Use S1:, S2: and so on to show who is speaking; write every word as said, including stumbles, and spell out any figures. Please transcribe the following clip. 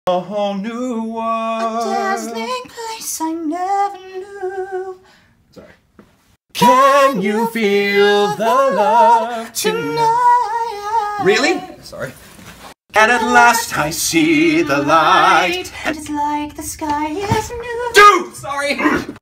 S1: A whole new world.
S2: A dazzling place I never knew.
S1: Sorry. Can you feel the love
S2: tonight?
S1: Really? Sorry. And at last I see the light.
S2: And it's like the sky is new.
S1: Dude! Sorry!